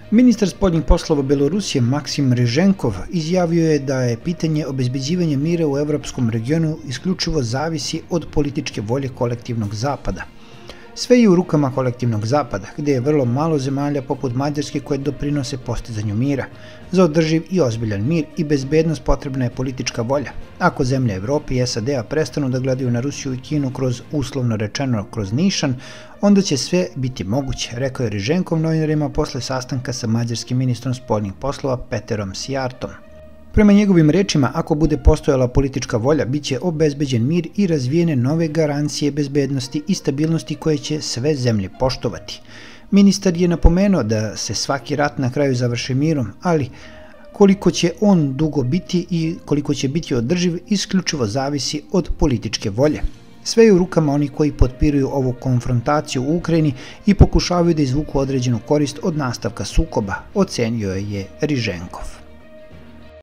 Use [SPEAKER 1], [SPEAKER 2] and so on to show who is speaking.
[SPEAKER 1] Ministar spoljnih poslova Belorusije Maksim Ryzhenkov izjavio je da je pitanje obezbeđivanja mira u evropskom regionu isključivo zavisi od političke volje kolektivnog zapada. Sve je u rukama kolektivnog zapada, gdje je vrlo malo zemalja poput Mađarske koje doprinose postizanju mira. Za održiv i ozbiljan mir i bezbednost potrebna je politička volja. Ako zemlje Evrope i SAD-a prestanu da gledaju na Rusiju i Kinu uslovno rečeno kroz nišan, onda će sve biti moguće, rekao je Ryzhenkov novinarima posle sastanka sa mađarskim ministrom spoljnih poslova Peterom Sijartom. Prema njegovim rečima, ako bude postojala politička volja, bit će obezbeđen mir i razvijene nove garancije bezbednosti i stabilnosti koje će sve zemlje poštovati. Ministar je napomenuo da se svaki rat na kraju završi mirom, ali koliko će on dugo biti i koliko će biti održiv isključivo zavisi od političke volje. Sve je u rukama onih koji potpiruju ovu konfrontaciju u Ukrajini i pokušavaju da izvuku određenu korist od nastavka sukoba, ocenio je Ryzhenkov.